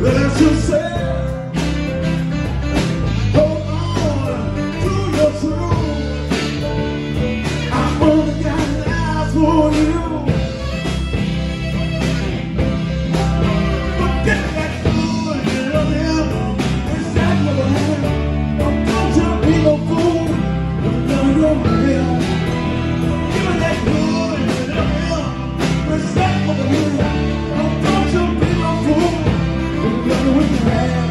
Let's just say, hold on to your truth. I'm gonna got eyes for you. Forget that fool of him. It's that little hand. Don't you be no fool. None of your hair. Give me that fool of him. It's that little hand. Don't you be no fool. With your hand.